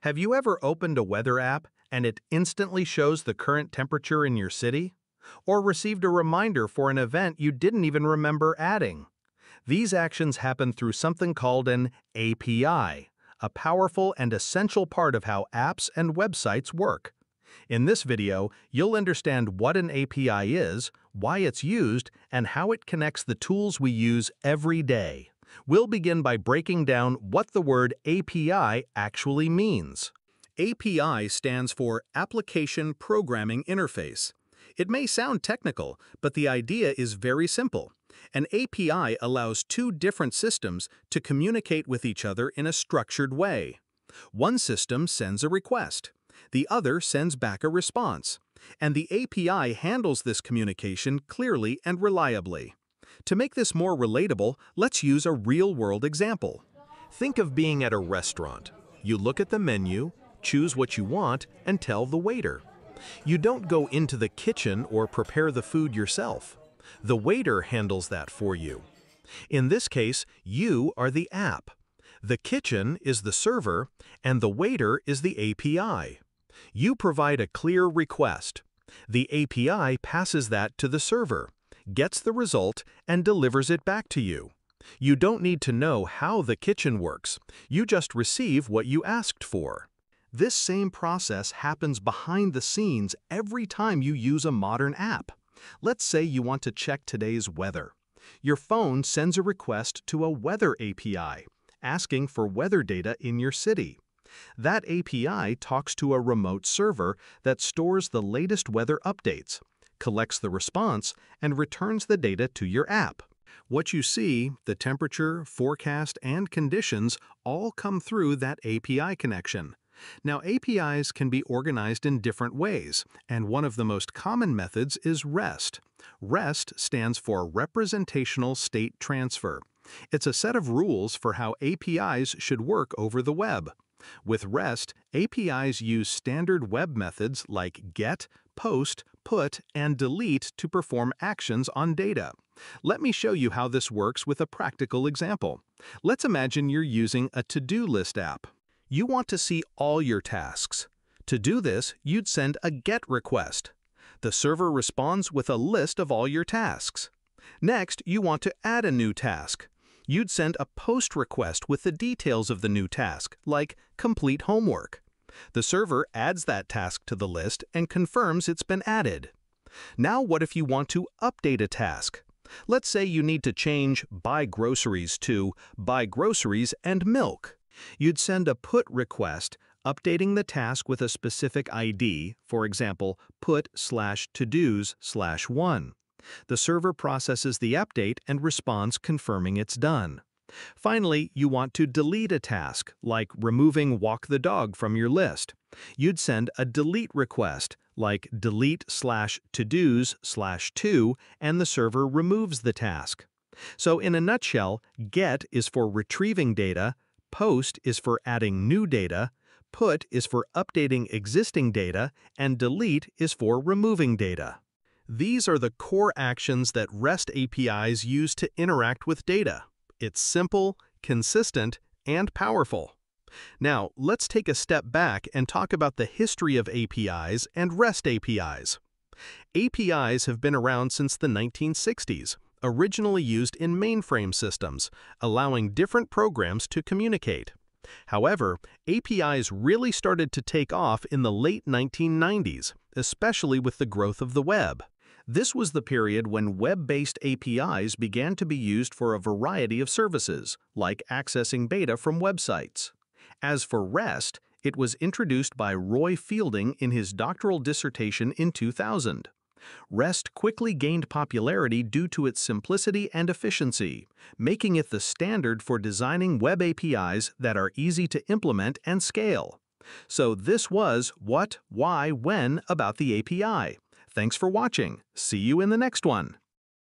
Have you ever opened a weather app and it instantly shows the current temperature in your city? Or received a reminder for an event you didn't even remember adding? These actions happen through something called an API, a powerful and essential part of how apps and websites work. In this video, you'll understand what an API is, why it's used, and how it connects the tools we use every day. We'll begin by breaking down what the word API actually means. API stands for Application Programming Interface. It may sound technical, but the idea is very simple. An API allows two different systems to communicate with each other in a structured way. One system sends a request. The other sends back a response. And the API handles this communication clearly and reliably. To make this more relatable, let's use a real-world example. Think of being at a restaurant. You look at the menu, choose what you want, and tell the waiter. You don't go into the kitchen or prepare the food yourself. The waiter handles that for you. In this case, you are the app. The kitchen is the server, and the waiter is the API. You provide a clear request. The API passes that to the server, gets the result, and delivers it back to you. You don't need to know how the kitchen works. You just receive what you asked for. This same process happens behind the scenes every time you use a modern app. Let's say you want to check today's weather. Your phone sends a request to a weather API, asking for weather data in your city. That API talks to a remote server that stores the latest weather updates, collects the response, and returns the data to your app. What you see, the temperature, forecast, and conditions all come through that API connection. Now, APIs can be organized in different ways, and one of the most common methods is REST. REST stands for Representational State Transfer. It's a set of rules for how APIs should work over the web. With REST, APIs use standard web methods like GET, POST, PUT, and DELETE to perform actions on data. Let me show you how this works with a practical example. Let's imagine you're using a to-do list app. You want to see all your tasks. To do this, you'd send a GET request. The server responds with a list of all your tasks. Next, you want to add a new task. You'd send a POST request with the details of the new task, like complete homework. The server adds that task to the list and confirms it's been added. Now what if you want to update a task? Let's say you need to change buy groceries to buy groceries and milk. You'd send a PUT request, updating the task with a specific ID, for example, put/todos/1. The server processes the update and responds confirming it's done. Finally, you want to delete a task, like removing walk the dog from your list. You'd send a delete request, like delete/todos/2, and the server removes the task. So in a nutshell, GET is for retrieving data, POST is for adding new data, PUT is for updating existing data, and DELETE is for removing data. These are the core actions that REST APIs use to interact with data. It's simple, consistent, and powerful. Now, let's take a step back and talk about the history of APIs and REST APIs. APIs have been around since the 1960s, originally used in mainframe systems, allowing different programs to communicate. However, APIs really started to take off in the late 1990s, especially with the growth of the web. This was the period when web-based APIs began to be used for a variety of services, like accessing data from websites. As for REST, it was introduced by Roy Fielding in his doctoral dissertation in 2000. REST quickly gained popularity due to its simplicity and efficiency, making it the standard for designing web APIs that are easy to implement and scale. So this was what, why, when about the API. Thanks for watching. See you in the next one.